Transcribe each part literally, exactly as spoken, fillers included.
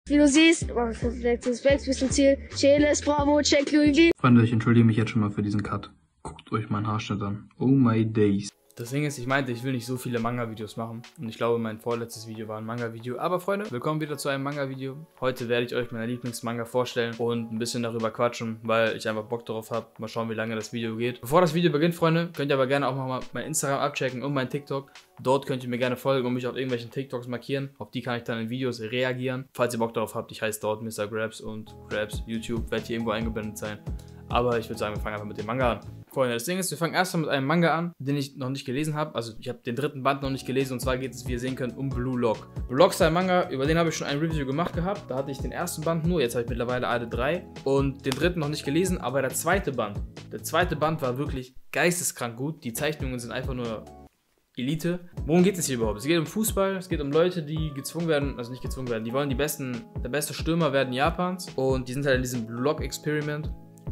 Wie du siehst, oh, das Bags bis zum Ziel. Cheles, Bravo, check Louis. Freunde, ich entschuldige mich jetzt schon mal für diesen Cut. Guckt euch meinen Haarschnitt an. Oh my days. Das Ding ist, ich meinte, ich will nicht so viele Manga-Videos machen. Und ich glaube, mein vorletztes Video war ein Manga-Video. Aber Freunde, willkommen wieder zu einem Manga-Video. Heute werde ich euch meine Lieblingsmanga vorstellen und ein bisschen darüber quatschen, weil ich einfach Bock darauf habe. Mal schauen, wie lange das Video geht. Bevor das Video beginnt, Freunde, könnt ihr aber gerne auch mal mein Instagram abchecken und mein TikTok. Dort könnt ihr mir gerne folgen und mich auf irgendwelchen TikToks markieren. Auf die kann ich dann in Videos reagieren. Falls ihr Bock darauf habt, ich heiße dort Mister Grabs und Grabs YouTube wird hier irgendwo eingeblendet sein. Aber ich würde sagen, wir fangen einfach mit dem Manga an. Freunde, das Ding ist, wir fangen erstmal mit einem Manga an, den ich noch nicht gelesen habe. Also ich habe den dritten Band noch nicht gelesen und zwar geht es, wie ihr sehen könnt, um Blue Lock. Blue Lock ist ein Manga, über den habe ich schon ein Review gemacht gehabt. Da hatte ich den ersten Band nur, jetzt habe ich mittlerweile alle drei. Und den dritten noch nicht gelesen, aber der zweite Band, der zweite Band war wirklich geisteskrank gut. Die Zeichnungen sind einfach nur Elite. Worum geht es hier überhaupt? Es geht um Fußball, es geht um Leute, die gezwungen werden, also nicht gezwungen werden, die wollen die besten, der beste Stürmer werden Japans. Und die sind halt in diesem Blue Lock Experiment,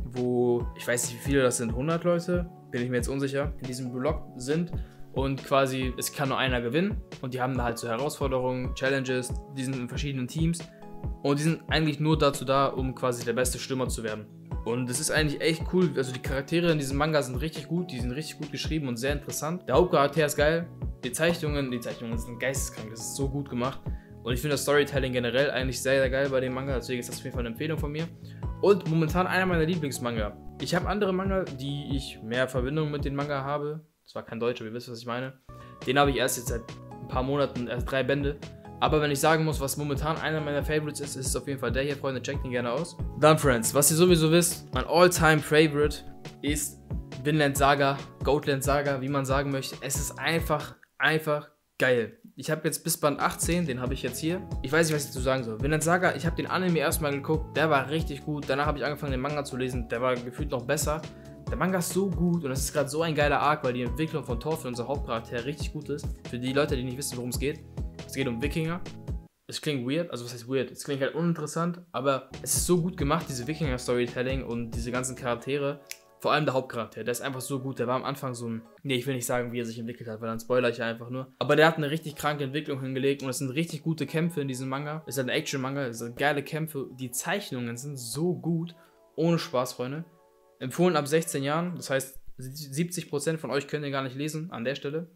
wo, ich weiß nicht wie viele das sind, hundert Leute, bin ich mir jetzt unsicher, in diesem Block sind und quasi, es kann nur einer gewinnen und die haben da halt so Herausforderungen, Challenges, die sind in verschiedenen Teams und die sind eigentlich nur dazu da, um quasi der beste Stürmer zu werden. Und das ist eigentlich echt cool, also die Charaktere in diesem Manga sind richtig gut, die sind richtig gut geschrieben und sehr interessant. Der Hauptcharakter ist geil, die Zeichnungen, die Zeichnungen sind geisteskrank, das ist so gut gemacht. Und ich finde das Storytelling generell eigentlich sehr, sehr geil bei dem Manga, deswegen ist das auf jeden Fall eine Empfehlung von mir. Und momentan einer meiner Lieblingsmanga. Ich habe andere Manga, die ich mehr Verbindung mit den Manga habe. Das war kein Deutscher, ihr wisst, was ich meine. Den habe ich erst jetzt seit ein paar Monaten, erst drei Bände. Aber wenn ich sagen muss, was momentan einer meiner Favorites ist, ist es auf jeden Fall der hier, Freunde. Checkt ihn gerne aus. Dann, Friends, was ihr sowieso wisst, mein All-Time-Favorite ist Vinland Saga, Goatland Saga, wie man sagen möchte. Es ist einfach, einfach geil. Ich habe jetzt bis Band achtzehn, den habe ich jetzt hier. Ich weiß nicht, was ich dazu sagen soll. Vinland Saga, ich habe den Anime erstmal geguckt, der war richtig gut. Danach habe ich angefangen, den Manga zu lesen, der war gefühlt noch besser. Der Manga ist so gut und es ist gerade so ein geiler Arc, weil die Entwicklung von Thorfinn, unser Hauptcharakter, richtig gut ist. Für die Leute, die nicht wissen, worum es geht. Es geht um Wikinger. Es klingt weird, also was heißt weird? Es klingt halt uninteressant, aber es ist so gut gemacht, diese Wikinger-Storytelling und diese ganzen Charaktere. Vor allem der Hauptcharakter, der ist einfach so gut, der war am Anfang so ein, nee, ich will nicht sagen, wie er sich entwickelt hat, weil dann spoilere ich einfach nur. Aber der hat eine richtig kranke Entwicklung hingelegt und es sind richtig gute Kämpfe in diesem Manga. Es ist halt ein Action-Manga, es sind geile Kämpfe, die Zeichnungen sind so gut, ohne Spaß, Freunde. Empfohlen ab sechzehn Jahren, das heißt, siebzig Prozent von euch können den gar nicht lesen, an der Stelle.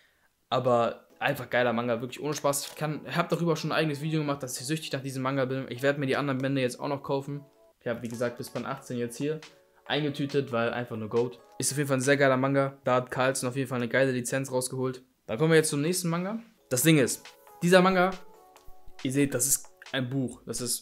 Aber einfach geiler Manga, wirklich ohne Spaß. Ich, ich habe darüber schon ein eigenes Video gemacht, dass ich süchtig nach diesem Manga bin. Ich werde mir die anderen Bände jetzt auch noch kaufen. Ich habe, wie gesagt, bis Band achtzehn jetzt hier eingetütet, weil einfach nur Goat. Ist auf jeden Fall ein sehr geiler Manga. Da hat Carlson auf jeden Fall eine geile Lizenz rausgeholt. Dann kommen wir jetzt zum nächsten Manga. Das Ding ist, dieser Manga, ihr seht, das ist ein Buch. Das ist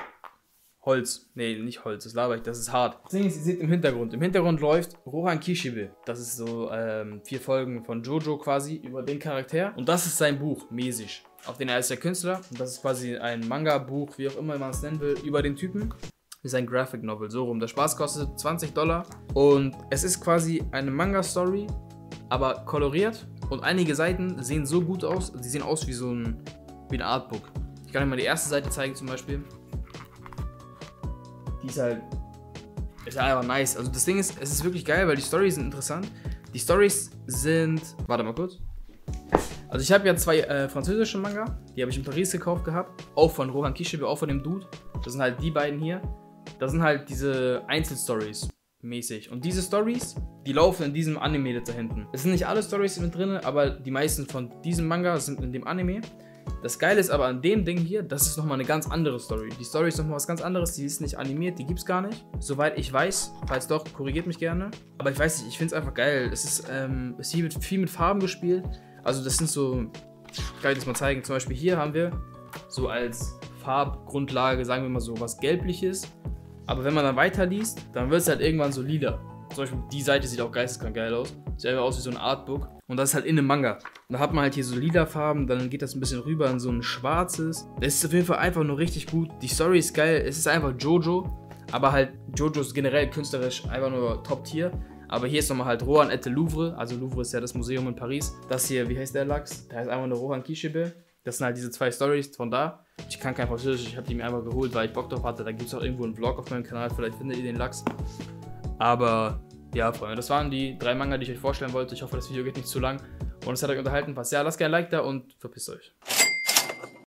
Holz. Nee, nicht Holz, das laber ich, das ist hart. Das Ding ist, ihr seht im Hintergrund. Im Hintergrund läuft Rohan Kishibe. Das ist so ähm, vier Folgen von Jojo quasi über den Charakter. Und das ist sein Buch, mäßig. Auf den er ist der Künstler. Und das ist quasi ein Manga-Buch, wie auch immer man es nennen will, über den Typen. Ist ein Graphic Novel, so rum. Der Spaß kostet zwanzig Dollar und es ist quasi eine Manga-Story, aber koloriert und einige Seiten sehen so gut aus, die sehen aus wie so ein, wie ein Artbook. Ich kann euch mal die erste Seite zeigen zum Beispiel. Die ist halt, ist halt einfach nice. Also das Ding ist, es ist wirklich geil, weil die Storys sind interessant. Die Storys sind, warte mal kurz. Also ich habe ja zwei äh, französische Manga, die habe ich in Paris gekauft gehabt, auch von Rohan Kishibe, auch von dem Dude. Das sind halt die beiden hier. Das sind halt diese Einzelstories mäßig. Und diese Stories, die laufen in diesem Anime da hinten. Es sind nicht alle Stories mit drin, aber die meisten von diesem Manga sind in dem Anime. Das Geile ist aber an dem Ding hier, das ist nochmal eine ganz andere Story. Die Story ist nochmal was ganz anderes, die ist nicht animiert, die gibt's gar nicht. Soweit ich weiß, falls doch, korrigiert mich gerne. Aber ich weiß nicht, ich finde es einfach geil. Es ist, ähm, es ist hier mit, viel mit Farben gespielt. Also das sind so, kann ich das mal zeigen. Zum Beispiel hier haben wir so als Farbgrundlage, sagen wir mal so, was Gelbliches. Aber wenn man dann weiterliest, dann wird es halt irgendwann so lila. Zum Beispiel die Seite sieht auch geisteskrank geil aus. Sieht einfach aus wie so ein Artbook. Und das ist halt in einem Manga. Und da hat man halt hier so lila Farben, dann geht das ein bisschen rüber in so ein schwarzes. Das ist auf jeden Fall einfach nur richtig gut. Die Story ist geil. Es ist einfach Jojo. Aber halt, Jojo ist generell künstlerisch einfach nur Top-Tier. Aber hier ist nochmal halt Rohan et Louvre. Also Louvre ist ja das Museum in Paris. Das hier, wie heißt der Lachs? Der heißt einfach nur Rohan Kishibe. Das sind halt diese zwei Storys von da. Ich kann kein Französisch, ich habe die mir einfach geholt, weil ich Bock drauf hatte. Da gibt es auch irgendwo einen Vlog auf meinem Kanal, vielleicht findet ihr den Lachs. Aber ja, Freunde, das waren die drei Manga, die ich euch vorstellen wollte. Ich hoffe, das Video geht nicht zu lang und es hat euch unterhalten. Passt ja, lasst gerne ein Like da und verpisst euch.